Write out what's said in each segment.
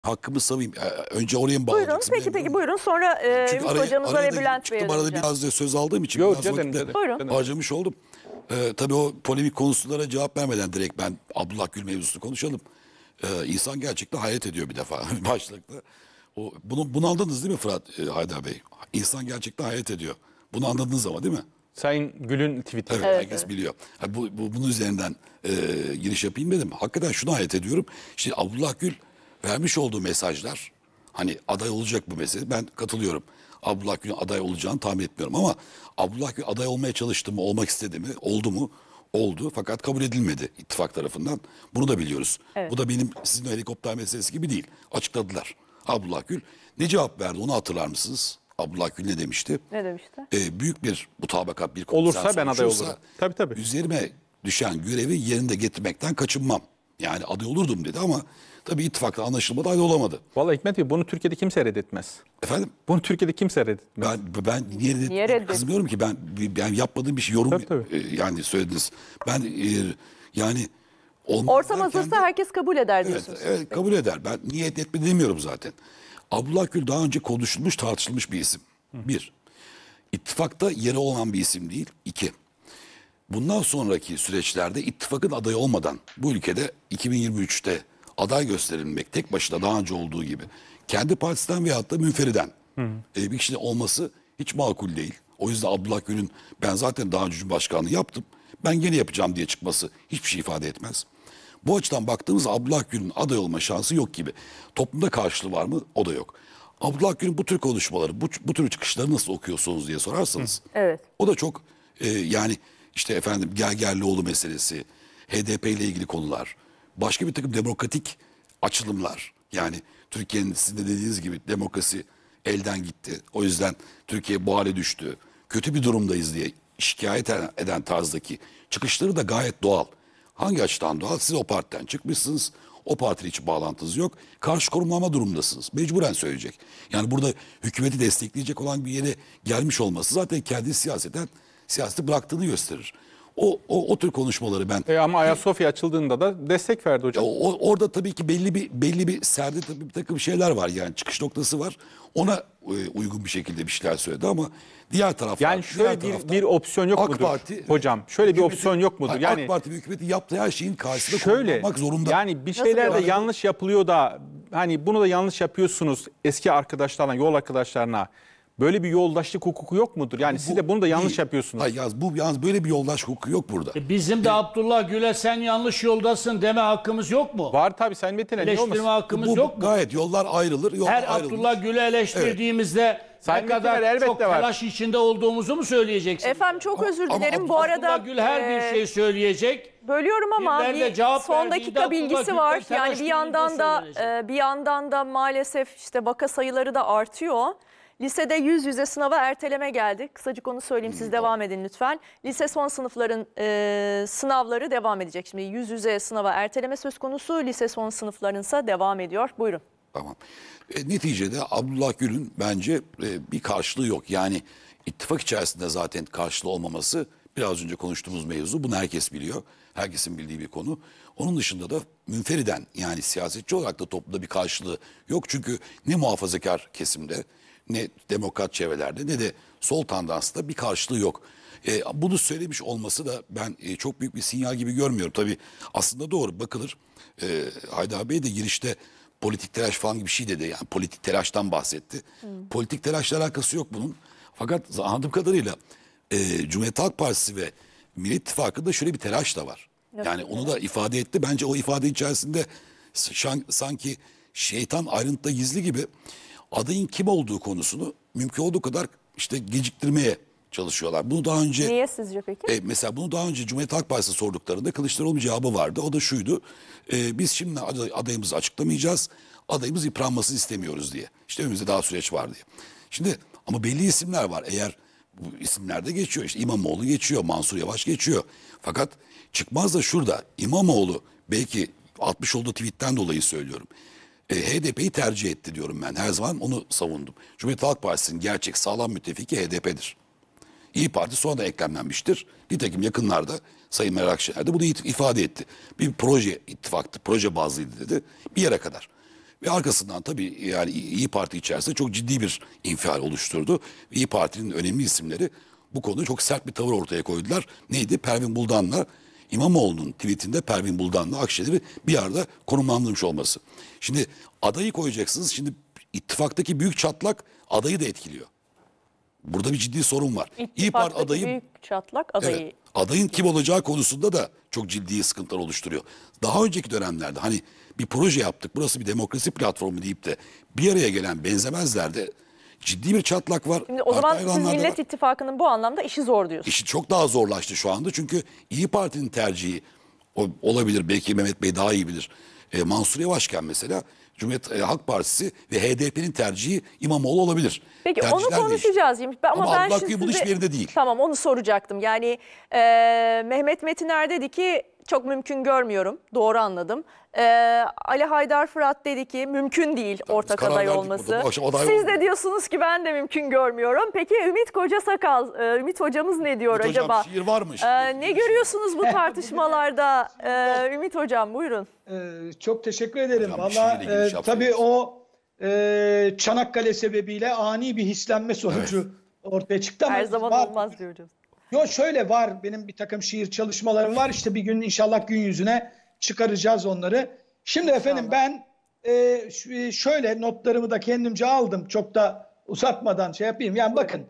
hakkımı savayım. Önce oraya mı Buyurun. bağlayacaksın? Peki buyurun. Sonra Ümit hocamıza ve Bülent Bey'e arada döneceğim. biraz da söz aldığım için Yok, biraz vakit de Buyurun. harcamış oldum. Tabii o polemik konulara cevap vermeden direkt ben Abdullah Gül mevzusunu konuşalım. İnsan gerçekten hayret ediyor bir defa başlıkta. Bunu anladınız değil mi Fırat Haydar Bey? İnsan gerçekten hayret ediyor. Bunu anladınız ama değil mi? Sayın Gül'ün tweet'i. Evet, herkes biliyor. Bunun üzerinden giriş yapayım dedim. Hakikaten şunu hayret ediyorum. Şimdi Abdullah Gül vermiş olduğu mesajlar, hani aday olacak bu mesele, ben katılıyorum. Abdullah Gül'ün aday olacağını tahmin etmiyorum ama Abdullah Gül aday olmaya çalıştı mı, olmak istedi mi, oldu mu? Oldu, fakat kabul edilmedi ittifak tarafından. Bunu da biliyoruz. Evet. Bu da benim sizin helikopter meselesi gibi değil. Açıkladılar. Abdullah Gül ne cevap verdi onu hatırlar mısınız? Abdullah Gül ne demişti? Ne demişti? Büyük bir mutabakat, bir olursa ben aday olurum. Tabii. Üzerime düşen görevi yerinde getirmekten kaçınmam. Yani aday olurdum dedi ama tabii ittifakla anlaşılmadı, aday olamadı. Vallahi Hikmet Bey, bunu Türkiye'de kimse reddetmez. Efendim? Bunu Türkiye'de kimse reddetmez. Ben niye kızmıyorum ki, ben yapmadığım bir şey yorum tabii. Yani söylediniz. Ben yani ortam hazırsa herkes kabul eder diyorsunuz. Evet, kabul eder. Ben niyet etme demiyorum zaten. Abdullah Gül daha önce konuşulmuş, tartışılmış bir isim. Bir, ittifakta yeri olan bir isim değil. İki, bundan sonraki süreçlerde ittifakın adayı olmadan bu ülkede 2023'te aday gösterilmek tek başına daha önce olduğu gibi kendi partisinden veyahut da münferiden bir kişinin olması hiç makul değil. O yüzden Abdullah Gül'ün ben zaten daha önce Cumhurbaşkanlığı yaptım, ben gene yapacağım diye çıkması hiçbir şey ifade etmez. Bu açıdan baktığımızda Abdullah Gül'ün aday olma şansı yok gibi. Toplumda karşılığı var mı? O da yok. Abdullah Gül'ün bu tür konuşmaları, bu tür çıkışları nasıl okuyorsunuz diye sorarsanız. Evet. O da çok yani işte efendim Gergerlioğlu meselesi, HDP ile ilgili konular, başka bir takım demokratik açılımlar. Yani Türkiye'nin sizin de dediğiniz gibi demokrasi elden gitti. O yüzden Türkiye bu hale düştü. Kötü bir durumdayız diye şikayet eden tarzdaki çıkışları da gayet doğal. Hangi açıdan doğal? Siz o partiden çıkmışsınız. O partiyle hiç bağlantınız yok. Karşı konumlama durumundasınız. Mecburen söyleyecek. Yani burada hükümeti destekleyecek olan bir yere gelmiş olması zaten kendi siyaseti bıraktığını gösterir. O tür konuşmaları ben... Ama Ayasofya açıldığında da destek verdi hocam. Orada tabii ki belli bir serde tabii bir takım şeyler var, yani çıkış noktası var. Ona uygun bir şekilde bir şeyler söyledi ama diğer taraftan... Yani şöyle bir opsiyon yok mudur hocam? Şöyle bir opsiyon yok mudur? Yani AK Parti ve hükümeti yaptığı her şeyin karşısında şöyle kullanmak zorunda. Yani bir şeyler de yanlış yapılıyor da hani bunu da yanlış yapıyorsunuz eski arkadaşlarına, yol arkadaşlarına. Böyle bir yoldaşlık hukuku yok mudur? Yani siz de bunu da yanlış yapıyorsunuz. Hayır, yalnız böyle bir yoldaş hukuku yok burada. Bizim de Abdullah Gül'e sen yanlış yoldasın deme hakkımız yok mu? Var tabii, Sayın Metin'e. Eleştirme hakkımız yok mu? Gayet yollar ayrılır. Her Abdullah Gül'ü eleştirdiğimizde ne kadar çok telaş içinde olduğumuzu mu söyleyeceksiniz? Efendim çok özür dilerim. Bu arada Abdullah Gül her bir şey söyleyecek. bölüyorum ama son dakika bilgisi var. Yani bir yandan da maalesef işte vaka sayıları da artıyor. Lisede yüz yüze sınava erteleme geldi. Kısacık onu söyleyeyim, siz devam edin lütfen. Lise son sınıfların sınavları devam edecek. Şimdi yüz yüze sınava erteleme söz konusu, lise son sınıflarınsa devam ediyor. Buyurun. Tamam. Neticede Abdullah Gül'ün bence bir karşılığı yok. Yani ittifak içerisinde zaten karşılığı olmaması biraz önce konuştuğumuz mevzu. Bunu herkes biliyor. Herkesin bildiği bir konu. Onun dışında da münferiden, yani siyasetçi olarak da toplumda bir karşılığı yok. Çünkü ne muhafazakar kesimde, ne demokrat çevrelerde, ne de sol tandansta bir karşılığı yok. Bunu söylemiş olması da ben çok büyük bir sinyal gibi görmüyorum. Tabii aslında doğru bakılır. Haydar Bey de girişte politik telaş falan gibi bir şey dedi. Yani politik telaştan bahsetti. Politik telaşla alakası yok bunun. Fakat anladığım kadarıyla Cumhuriyet Halk Partisi ve Millet İttifakı'nda şöyle bir telaş da var. Yani onu da ifade etti. Bence o ifade içerisinde sanki şeytan ayrıntıda gizli gibi adayın kim olduğu konusunu mümkün olduğu kadar işte geciktirmeye çalışıyorlar. Bunu daha önce... Niye sizce peki? Mesela bunu daha önce Cumhuriyet Halk Partisi sorduklarında Kılıçdaroğlu bir cevabı vardı. O da şuydu. Biz şimdi adayımızı açıklamayacağız. Adayımız yıpranmasını istemiyoruz diye. İşte önümüzde daha süreç var diye. Şimdi ama belli isimler var. Eğer bu isimlerde geçiyor. İşte İmamoğlu geçiyor. Mansur Yavaş geçiyor. Fakat çıkmaz da şurada. İmamoğlu belki 60 olduğu tweetten dolayı söylüyorum. HDP'yi tercih etti diyorum ben. Her zaman onu savundum. Cumhuriyet Halk Partisi'nin gerçek sağlam müttefiki HDP'dir. İYİ Parti sonradan eklemlenmiştir. Nitekim yakınlarda Sayın Meral Akşener de bunu ifade etti. Bir proje ittifaktı, proje bazlıydı dedi. Bir yere kadar. Ve arkasından tabii yani İyi Parti içerisinde çok ciddi bir infial oluşturdu. İyi Parti'nin önemli isimleri bu konuda çok sert bir tavır ortaya koydular. Neydi? Pervin Buldan'la İmamoğlu'nun tweetinde Pervin Buldan'la Akşener'i bir arada konumlandırmış olması. Şimdi adayı koyacaksınız. Şimdi ittifaktaki büyük çatlak adayı da etkiliyor. Burada bir ciddi sorun var. İyi Parti adayı büyük çatlak adayı. Evet, adayın kim olacağı konusunda da çok ciddi sıkıntılar oluşturuyor. Daha önceki dönemlerde hani bir proje yaptık, burası bir demokrasi platformu deyip de bir araya gelen benzemezlerde ciddi bir çatlak var. Şimdi o zaman Parti siz hayranlarda Millet var. İttifakı'nın bu anlamda işi zor diyorsunuz. İşi çok daha zorlaştı şu anda. Çünkü İyi Parti'nin tercihi olabilir. Belki Mehmet Bey daha iyi bilir. Mansur Yavaşken mesela Cumhuriyet Halk Partisi ve HDP'nin tercihi İmamoğlu olabilir. Peki Tercihler onu konuşacağız. Ama ben Abdullah şimdi Gül bunun size... hiçbir yerinde değil. Tamam, onu soracaktım. Yani Mehmet Metiner dedi ki çok mümkün görmüyorum. Doğru anladım. Ali Haydar Fırat dedi ki mümkün değil ortak karar aday verdik olması. burada. Bu akşam aday Siz olmuyor. de diyorsunuz ki ben de mümkün görmüyorum. Peki Ümit Kocasakal, Ümit hocamız ne diyor Ümit hocam, acaba? şiir var mı? Ne görüyorsunuz bu tartışmalarda? Ümit hocam buyurun. Çok teşekkür ederim. Hocam, bir şeyle Valla giriş yaptınız. tabii o Çanakkale sebebiyle ani bir hislenme sonucu ortaya çıktı. Ama Her zaman var. olmaz diyor hocam. Yo, şöyle var, benim bir takım şiir çalışmalarım var. İşte bir gün inşallah gün yüzüne çıkaracağız onları. Şimdi efendim ben şöyle notlarımı da kendimce aldım. Çok da uzatmadan şey yapayım. Yani bakın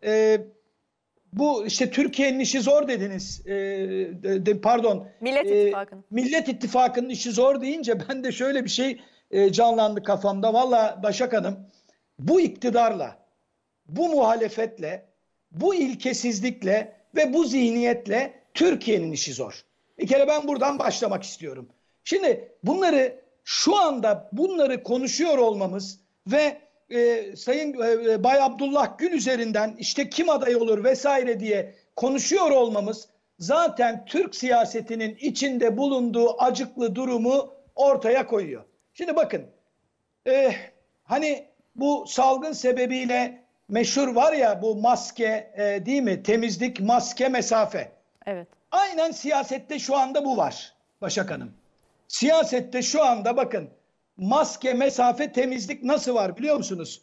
bu işte Türkiye'nin işi zor dediniz. Pardon. Millet İttifakı'nın. Millet İttifakı'nın işi zor deyince ben de şöyle bir şey canlandı kafamda. Valla Başak Hanım, bu iktidarla, bu muhalefetle, bu ilkesizlikle ve bu zihniyetle Türkiye'nin işi zor. Bir kere ben buradan başlamak istiyorum. Şimdi şu anda bunları konuşuyor olmamız ve Sayın Bay Abdullah Gül üzerinden işte kim aday olur vesaire diye konuşuyor olmamız zaten Türk siyasetinin içinde bulunduğu acıklı durumu ortaya koyuyor. Şimdi bakın hani bu salgın sebebiyle meşhur var ya bu maske değil mi? Temizlik, maske, mesafe. Evet. Aynen siyasette şu anda bu var Başak Hanım. Siyasette şu anda bakın maske, mesafe, temizlik nasıl var biliyor musunuz?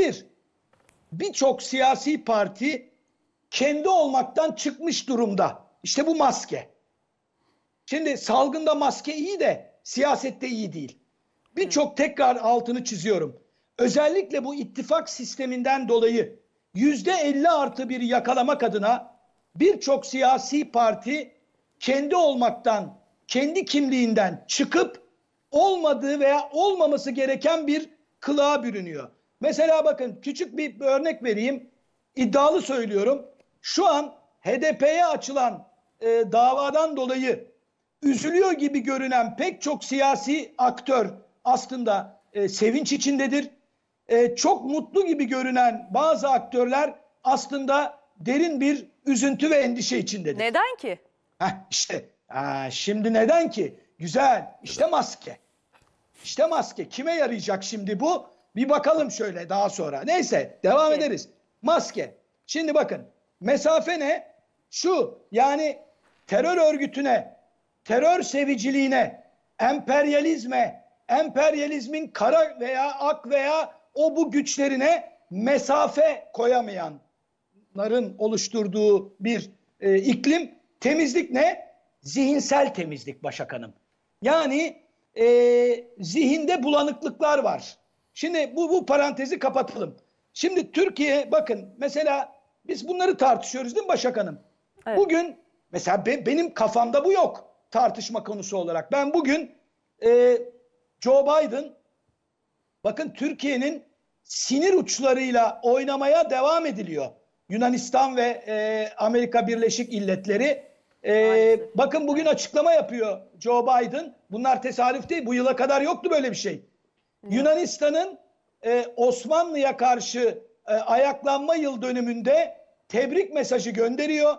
Birçok siyasi parti kendi olmaktan çıkmış durumda. İşte bu maske. Şimdi salgında maske iyi de siyasette iyi değil. Birçok tekrar altını çiziyorum. Özellikle bu ittifak sisteminden dolayı %50+1 yakalamak adına birçok siyasi parti kendi olmaktan, kendi kimliğinden çıkıp olmadığı veya olmaması gereken bir kılığa bürünüyor. Mesela bakın küçük bir örnek vereyim. İddialı söylüyorum. Şu an HDP'ye açılan davadan dolayı üzülüyor gibi görünen pek çok siyasi aktör aslında sevinç içindedir. Çok mutlu gibi görünen bazı aktörler aslında derin bir üzüntü ve endişe içindedir. Neden ki? İşte şimdi neden ki? Güzel. İşte maske. İşte maske. Kime yarayacak şimdi bu? Bir bakalım şöyle daha sonra. Neyse devam ederiz. Maske. Şimdi bakın mesafe ne? Şu yani terör örgütüne, terör seviciliğine, emperyalizme, emperyalizmin kara veya ak veya bu güçlerine mesafe koyamayanların oluşturduğu bir iklim. Temizlik ne? Zihinsel temizlik Başak Hanım. Yani zihinde bulanıklıklar var. Şimdi bu parantezi kapatalım. Şimdi Türkiye bakın mesela biz bunları tartışıyoruz değil mi Başak Hanım? Evet. Bugün mesela benim kafamda bu yok tartışma konusu olarak. Ben bugün Joe Biden bakın Türkiye'nin sinir uçlarıyla oynamaya devam ediliyor. Yunanistan ve Amerika Birleşik İlletleri. Bakın bugün açıklama yapıyor Joe Biden. Bunlar tesadüf değil. Bu yıla kadar yoktu böyle bir şey. Yunanistan'ın Osmanlı'ya karşı ayaklanma yıl dönümünde tebrik mesajı gönderiyor.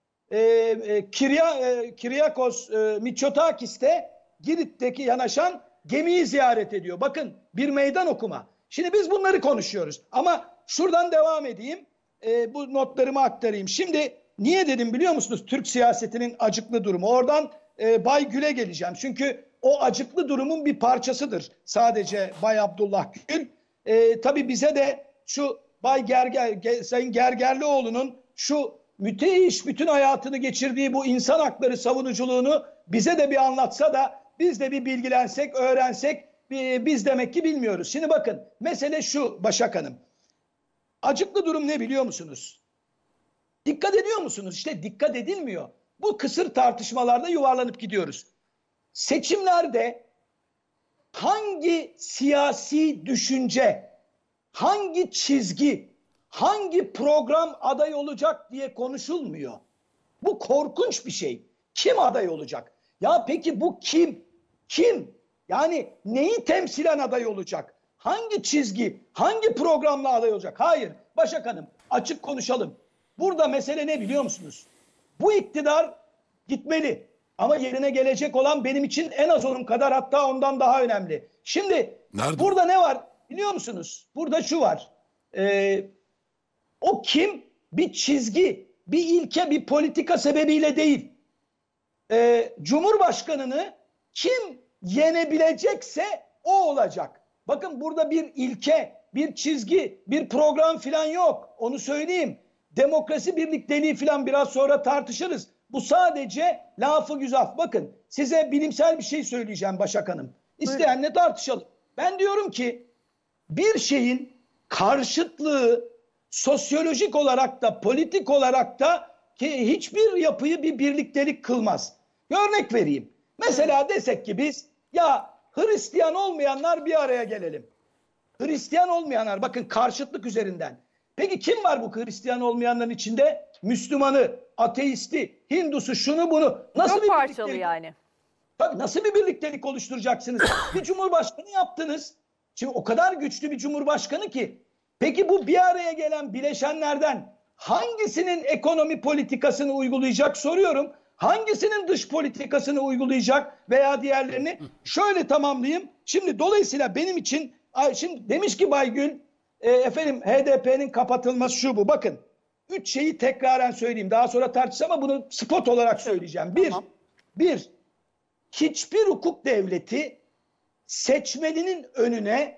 Kyriakos Mitsotakis de Girit'teki yanaşan gemiyi ziyaret ediyor. Bakın bir meydan okuma. Şimdi biz bunları konuşuyoruz. Ama şuradan devam edeyim. Bu notlarımı aktarayım. Şimdi niye dedim biliyor musunuz? Türk siyasetinin acıklı durumu. Oradan Bay Gül'e geleceğim. Çünkü o acıklı durumun bir parçasıdır sadece Bay Abdullah Gül. Tabii bize de şu Sayın Gergerlioğlu'nun şu müthiş bütün hayatını geçirdiği bu insan hakları savunuculuğunu bize de bir anlatsa da biz de bir bilgilensek, öğrensek, biz demek ki bilmiyoruz. Şimdi bakın, mesele şu Başak Hanım. Acıklı durum ne biliyor musunuz? Dikkat ediyor musunuz? İşte dikkat edilmiyor. Bu kısır tartışmalarda yuvarlanıp gidiyoruz. Seçimlerde hangi siyasi düşünce, hangi çizgi, hangi program aday olacak diye konuşulmuyor. Bu korkunç bir şey. Kim aday olacak? Ya peki bu kim? Kim? Yani neyi temsilen aday olacak? Hangi çizgi, hangi programla aday olacak? Hayır. Başak Hanım, açık konuşalım. Burada mesele ne biliyor musunuz? Bu iktidar gitmeli. Ama yerine gelecek olan benim için en az onun kadar, hatta ondan daha önemli. Şimdi nerede? Burada ne var biliyor musunuz? Burada şu var. O kim? Bir çizgi, bir ilke, bir politika sebebiyle değil. Cumhurbaşkanını kim yenebilecekse o olacak. Bakın burada bir ilke, bir çizgi, bir program falan yok. Onu söyleyeyim. Demokrasi birlikteliği falan biraz sonra tartışırız. Bu sadece lafı güzel. Bakın size bilimsel bir şey söyleyeceğim Başak Hanım. İsteyenle tartışalım. Ben diyorum ki bir şeyin karşıtlığı sosyolojik olarak da politik olarak da ki hiçbir yapıyı bir birliktelik kılmaz. Bir örnek vereyim. Mesela desek ki biz ya Hristiyan olmayanlar bir araya gelelim. Hristiyan olmayanlar, bakın karşıtlık üzerinden. Peki kim var bu Hristiyan olmayanların içinde? Müslümanı, ateisti, Hindusu, şunu bunu. Nasıl Çok bir parçalı birliktelik? yani. Tabii nasıl bir birliktelik oluşturacaksınız? Bir cumhurbaşkanı yaptınız. Şimdi o kadar güçlü bir cumhurbaşkanı ki. Peki bu bir araya gelen bileşenlerden hangisinin ekonomi politikasını uygulayacak soruyorum. Hangisinin dış politikasını uygulayacak veya diğerlerini? Şöyle tamamlayayım. Şimdi dolayısıyla benim için, şimdi demiş ki Baygül, efendim HDP'nin kapatılması şu bu. Bakın 3 şeyi tekraren söyleyeyim. Daha sonra tartışacağım ama bunu spot olarak söyleyeceğim. Bir, hiçbir hukuk devleti seçmeninin önüne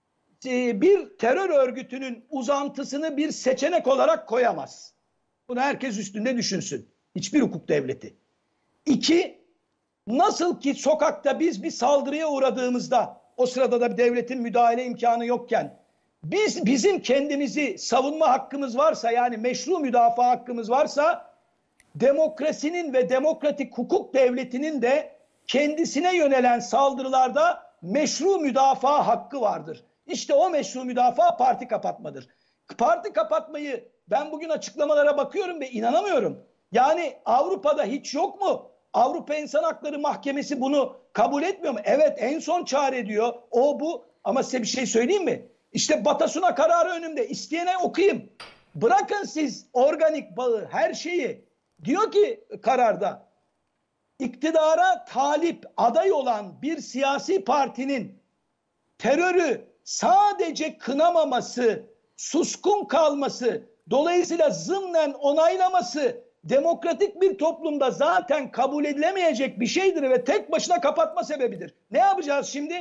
bir terör örgütünün uzantısını bir seçenek olarak koyamaz. Bunu herkes üstünde düşünsün. Hiçbir hukuk devleti. 2, nasıl ki sokakta biz bir saldırıya uğradığımızda, o sırada da bir devletin müdahale imkanı yokken, bizim kendimizi savunma hakkımız varsa, yani meşru müdafaa hakkımız varsa, demokrasinin ve demokratik hukuk devletinin de kendisine yönelen saldırılarda meşru müdafaa hakkı vardır. İşte o meşru müdafaa parti kapatmadır. Parti kapatmayı ben bugün açıklamalara bakıyorum ve inanamıyorum. Yani Avrupa'da hiç yok mu? Avrupa İnsan Hakları Mahkemesi bunu kabul etmiyor mu? Evet, en son çare diyor. O bu. Ama size bir şey söyleyeyim mi? İşte Batasuna kararı önümde. İsteyene okuyayım. Bırakın siz organik bağı, her şeyi. Diyor ki kararda, iktidara talip aday olan bir siyasi partinin terörü sadece kınamaması, suskun kalması, dolayısıyla zımnen onaylaması demokratik bir toplumda zaten kabul edilemeyecek bir şeydir ve tek başına kapatma sebebidir. Ne yapacağız şimdi?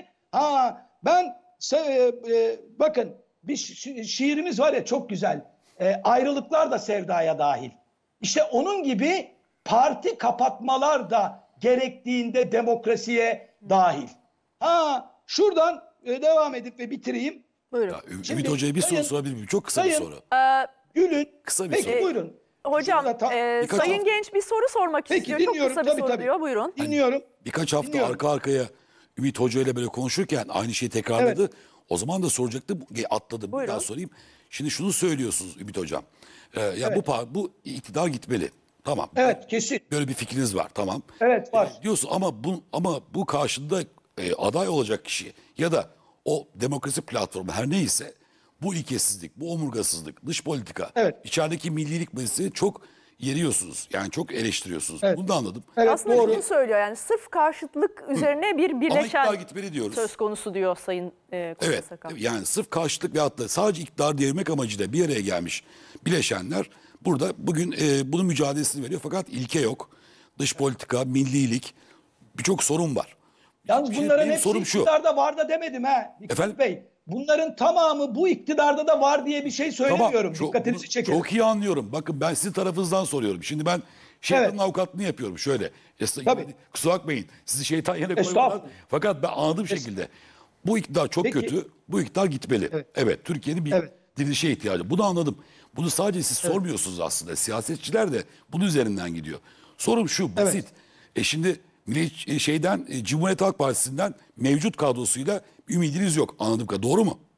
Bakın bir şiirimiz var ya, çok güzel. Ayrılıklar da sevdaya dahil. İşte onun gibi parti kapatmalar da gerektiğinde demokrasiye dahil. Şuradan devam edip ve bitireyim. Buyurun. Ya, Ümit Hoca'ya bir soru sorabilir miyim? Çok kısa bir soru. Gül'ün. Kısa bir Peki soru. buyurun. Hocam, Sayın Genç bir soru sormak Peki, istiyor. Çok dinliyorum. kısa bir soru Tabii. diyor. Buyurun. Dinliyorum. Birkaç hafta Dinliyorum. arka arkaya Ümit Hoca ile böyle konuşurken aynı şeyi tekrarladı. Evet. O zaman da soracaktı. Atladım. Bir Buyurun. daha sorayım. Şimdi şunu söylüyorsunuz Ümit Hocam. Ya Evet. bu iktidar gitmeli. Tamam. Evet, kesin. Böyle bir fikriniz var. Tamam. Evet, var. Diyorsun ama bu karşında aday olacak kişi ya da o demokrasi platformu her neyse bu ilkesizlik, bu omurgasızlık, dış politika, Evet. içerideki millilik meselesini çok yeriyorsunuz. Yani çok eleştiriyorsunuz. Evet. Bunu da anladım. Evet, Aslında doğru. şunu söylüyor, yani sırf karşıtlık üzerine bir Ama birleşen iktidar gitmeli diyoruz. söz konusu diyor Sayın Evet. Kocasakal. Yani sırf karşıtlık veyahut da sadece iktidar diyebilmek amacıyla bir araya gelmiş bileşenler burada bugün bunun mücadelesini veriyor. Fakat ilke yok. Dış politika, millilik, birçok sorun var. Yalnız Şimdi bunların benim hepsi sorum şu. iktidarda var da demedim ha. Hikmet Efendim? Bey. Bunların tamamı bu iktidarda da var diye bir şey söylemiyorum. Dikkatinizi bunu çekerim. çok iyi anlıyorum. Bakın ben sizin tarafınızdan soruyorum. Şimdi ben şeytanın Evet. avukatlığını yapıyorum şöyle. Tabii. Kusura bakmayın. Sizi şeytan yerine koymadan. Estağfurullah. Fakat ben anladığım şekilde bu iktidar çok Peki. kötü. Bu iktidar gitmeli. Evet. Evet. Türkiye'nin bir Evet. dirilişe ihtiyacı. Bunu anladım. Bunu sadece siz sormuyorsunuz aslında. Siyasetçiler de bunun üzerinden gidiyor. Sorum şu basit. Şimdi Cumhuriyet Halk Partisi'nden mevcut kadrosuyla ümidiniz yok anladığım kadarıyla. Doğru mu?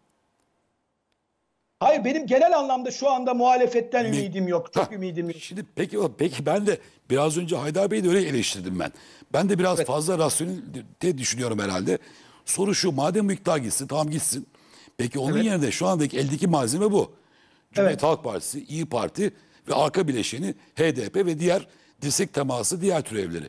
Hayır, benim genel anlamda şu anda muhalefetten ümidim yok. Çok Hah, ümidim yok. Şimdi peki ben de biraz önce Haydar Bey'i de öyle eleştirdim ben. Ben de biraz fazla rasyonel de düşünüyorum herhalde. Soru şu, madem bu iktidar gitsin, tamam gitsin. Peki onun yerine şu andaki eldeki malzeme bu. Cumhuriyet Halk Partisi, İyi Parti ve arka bileşeni HDP ve diğer dirsek teması diğer türevleri.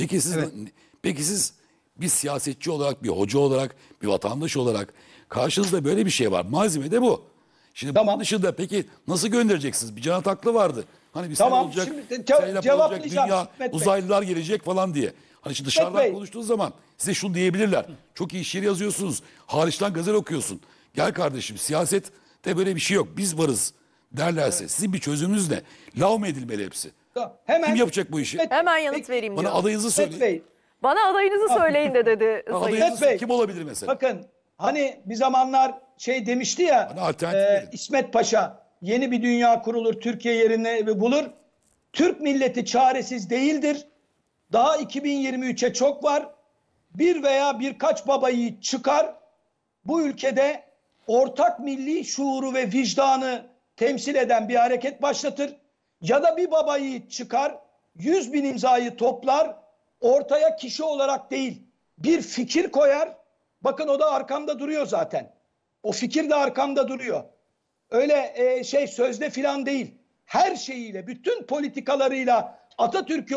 Peki siz bir siyasetçi olarak, bir hoca olarak, bir vatandaş olarak karşınızda böyle bir şey var. Malzeme de bu. Şimdi bunun dışında peki nasıl göndereceksiniz? Bir Can Ataklı vardı. Hani bir Tamam, olacak, şimdi sayılar olacak, cevaplayacağım dünya, Hikmet Bey. uzaylılar gelecek falan diye. Hani şimdi dışarıdan Bey. konuştuğunuz zaman size şunu diyebilirler. Çok iyi şiir yazıyorsunuz. Hariçten gazel okuyorsun. Gel kardeşim siyasette böyle bir şey yok. Biz varız derlerse sizin bir çözümünüz ne? Lav mı edilmeli hepsi? Hemen, Kim yapacak bu işi? Hemen yanıt vereyim Bana diyor. adayınızı Hikmet söyleyin. Bey, Bana adayınızı söyleyin de dedi Sayın. Adayınız Bey. kim olabilir mesela? bakın hani bir zamanlar demişti ya Bana alternatif verin. İsmet Paşa, yeni bir dünya kurulur, Türkiye yerini bulur. Türk milleti çaresiz değildir. Daha 2023'e çok var. Bir veya birkaç baba yiğit çıkar. Bu ülkede ortak milli şuuru ve vicdanı temsil eden bir hareket başlatır. Ya da bir baba yiğit çıkar, 100.000 imzayı toplar, ortaya kişi olarak değil bir fikir koyar. Bakın o da arkamda duruyor zaten. O fikir de arkamda duruyor. Öyle sözde filan değil. Her şeyiyle, bütün politikalarıyla Atatürk'ü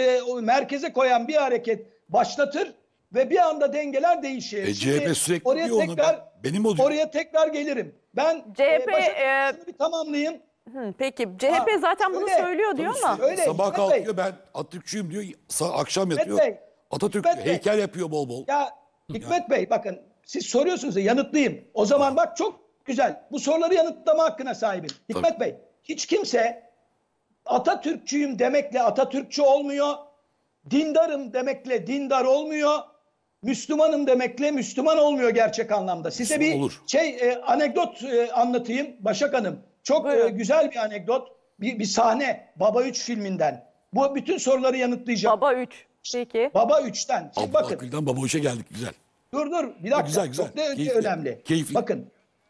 merkeze koyan bir hareket başlatır ve bir anda dengeler değişir. CHP sürekli diyor onu. Benim o diyor. Oraya tekrar gelirim. Ben CHP şunu bir tamamlayayım. Peki CHP zaten bunu öyle. söylüyor diyor ama. Öyle, Sabah Hikmet Bey. kalkıyor ben Atatürkçüyüm diyor. Akşam yatıyor. Bey. Atatürk Hikmet Bey. heykel yapıyor bol bol. Ya Hikmet Bey bakın siz soruyorsunuz ya yanıtlayayım. O zaman bak çok güzel. Bu soruları yanıtlama hakkına sahibim. Hikmet Bey hiç kimse Atatürkçüyüm demekle Atatürkçü olmuyor. Dindarım demekle dindar olmuyor. Müslümanım demekle Müslüman olmuyor gerçek anlamda. Size Müslüman bir olur. anekdot anlatayım Başak Hanım. Çok güzel bir anekdot. Bir sahne Baba 3 filminden. Bu bütün soruları yanıtlayacak. Baba 3. Peki. Baba 3'ten. Şimdi bakın. Gül'den Baba Uç'a geldik güzel. Dur bir dakika. Güzel. Çok da Keyifli. önemli. Keyifli. Bakın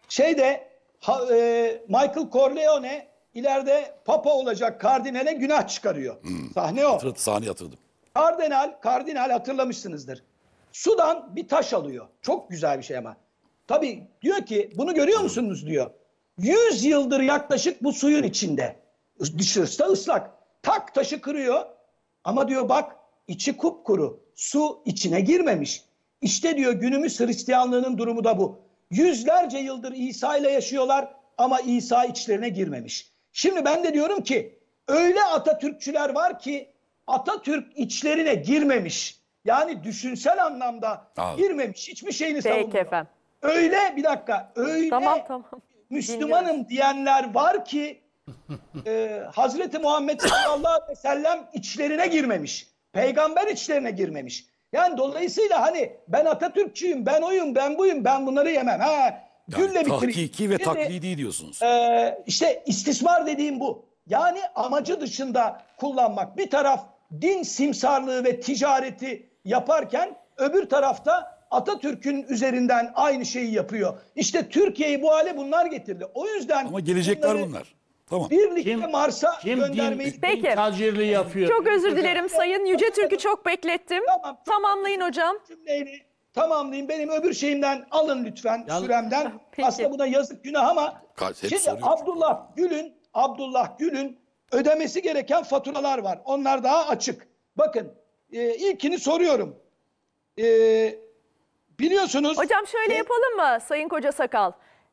Michael Corleone ileride papa olacak kardinale günah çıkarıyor. Sahne o. Sahne yatırdım. Kardinal hatırlamışsınızdır. Sudan bir taş alıyor. Çok güzel bir şey ama. Tabii diyor ki bunu görüyor musunuz diyor. 100 yıldır yaklaşık bu suyun içinde. Dışarısı da ıslak. Tak taşı kırıyor. Ama diyor bak içi kupkuru. Su içine girmemiş. İşte diyor günümüz Hristiyanlığının durumu da bu. Yüzlerce yıldır İsa ile yaşıyorlar ama İsa içlerine girmemiş. Şimdi ben de diyorum ki öyle Atatürkçüler var ki Atatürk içlerine girmemiş. Yani düşünsel anlamda girmemiş. Hiçbir şeyini savunmuyor. Peki efendim. Öyle bir dakika. Öyle Tamam. Müslümanım diyenler var ki Hazreti Muhammed sallallahu aleyhi ve sellem içlerine girmemiş. Peygamber içlerine girmemiş. Yani dolayısıyla hani ben Atatürkçüyüm, ben oyum, ben buyum, ben bunları yemem. Gülle bitireyim. Tahkiki ve taklidi diyorsunuz. İşte istismar dediğim bu. Yani amacı dışında kullanmak. Bir taraf din simsarlığı ve ticareti yaparken öbür tarafta Atatürk'ün üzerinden aynı şeyi yapıyor. İşte Türkiye'yi bu hale bunlar getirdi. O yüzden Ama gelecekler bunlar. Tamam. birlikte Mars'a göndermeyi... Peki. Din tacirliği yapıyor. Çok özür dilerim Sayın Yücetürk'ü çok beklettim. Tamam, çok Tamamlayın hocam. Cümleyi tamamlayayım. Benim öbür şeyimden alın lütfen süremden. Peki. Aslında buna yazık günah ama Hep şimdi soruyor. Abdullah Gül'ün ödemesi gereken faturalar var. Onlar daha açık. Bakın ilkini soruyorum. Biliyorsunuz... Hocam şöyle yapalım mı Sayın Koca Sakal?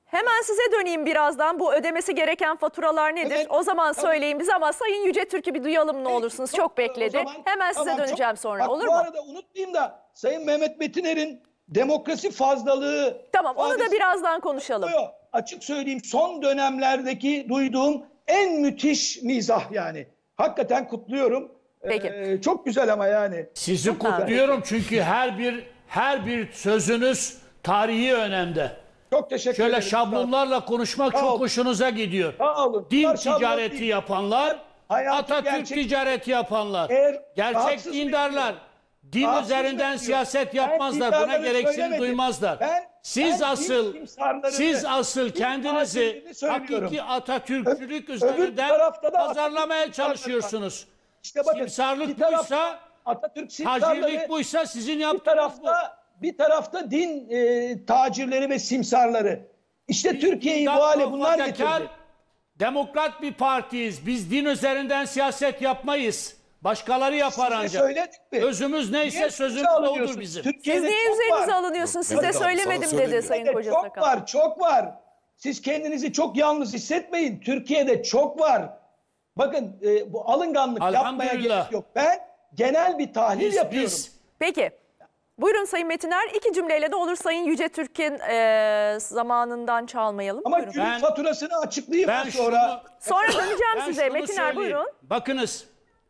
Hemen size döneyim birazdan. Bu ödemesi gereken faturalar nedir? Evet, O zaman tabii. söyleyin bize ama Sayın Yücetürk'ü bir duyalım ne olursunuz. Çok bekledi. O zaman, Hemen size tamam, döneceğim sonra. Bak, Olur bu mu? arada unutmayayım da Sayın Mehmet Metiner'in demokrasi fazlalığı... Tamam, onu da ifadesi- birazdan konuşalım. Yok, açık söyleyeyim, son dönemlerdeki duyduğum en müthiş mizah yani. Hakikaten kutluyorum. Peki. Çok güzel ama yani. Sizi Çok güzel. kutluyorum çünkü her bir sözünüz tarihi önemde. Çok teşekkür Şöyle ederim. şablonlarla konuşmak Sağ çok olun. hoşunuza gidiyor. Sağ olun. Din Bunlar şablon ticareti değil. yapanlar, Hayatın Atatürk gerçek- ticareti yapanlar, Eğer gerçek rahatsız dindarlar, din Rahatsız üzerinden bekliyor. siyaset Ben yapmazlar, buna dindarları gereksinim söylemedim. duymazlar. Ben Siz asıl din kendinizi tacirlerini söylüyorum. hakiki Atatürkçülük Öbür üzerinden tarafta da pazarlamaya Atatürk çalışıyorsunuz. İşte bakın, Simsarlık bir tarafta buysa, Atatürk tacirlik simsarları, buysa sizin bir yaptığınız bu. tarafta din tacirleri ve simsarları. İşte Türkiye'yi bu Dindar, hale bunlar muhafazakar, getirdi. demokrat bir partiyiz. Biz din üzerinden siyaset yapmayız. Başkaları yapar Size ancak. söyledik mi? Özümüz Niye neyse sözümüz üzerinize odur alınıyorsunuz? bizim. Türkiye'de Siz niye çok üzerinize var. alınıyorsunuz? Yok, Size Mehmet abi, sana söylemedim dedi söylemiyorum. Sayın Türkiye'de Koca çok Sakal. var, çok var. Siz kendinizi çok yalnız hissetmeyin. Türkiye'de çok var. Bakın bu alınganlık yapmaya Elhamdülillah. gerek yok. Ben genel bir tahlil yapıyorum. Biz Peki. Buyurun Sayın Metiner. 2 cümleyle de olur Sayın Yücetürk'ün zamanından çalmayalım. Ama Buyurun. günün Ben- faturasını açıklayayım ben ben sonra. Sonra döneceğim Ben size. şunu Metiner söyleyeyim. buyurun. Bakınız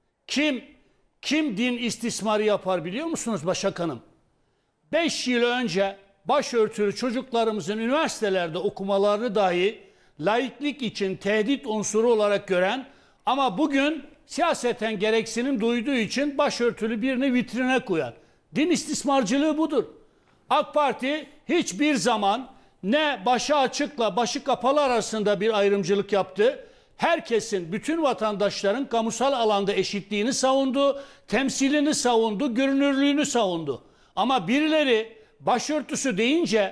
kim din istismarı yapar biliyor musunuz Başak Hanım? 5 yıl önce başörtülü çocuklarımızın üniversitelerde okumalarını dahi laiklik için tehdit unsuru olarak gören ama bugün siyaseten gereksinim duyduğu için başörtülü birini vitrine koyan. Din istismarcılığı budur. AK Parti hiçbir zaman ne başı açıkla başı kapalı arasında bir ayrımcılık yaptı. Herkesin, bütün vatandaşların kamusal alanda eşitliğini savundu, temsilini savundu, görünürlüğünü savundu. Ama birileri başörtüsü deyince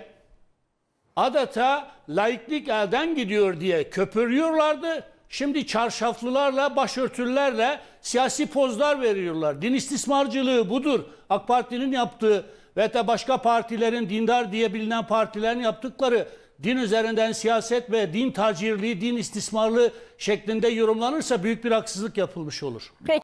adeta laiklik elden gidiyor diye köpürüyorlardı. Şimdi çarşaflılarla, başörtülülerle siyasi pozlar veriyorlar. Din istismarcılığı budur. AK Parti'nin yaptığı ve de başka partilerin, dindar diye bilinen partilerin yaptıkları din üzerinden siyaset ve din tacirliği, din istismarlığı şeklinde yorumlanırsa büyük bir haksızlık yapılmış olur. Peki.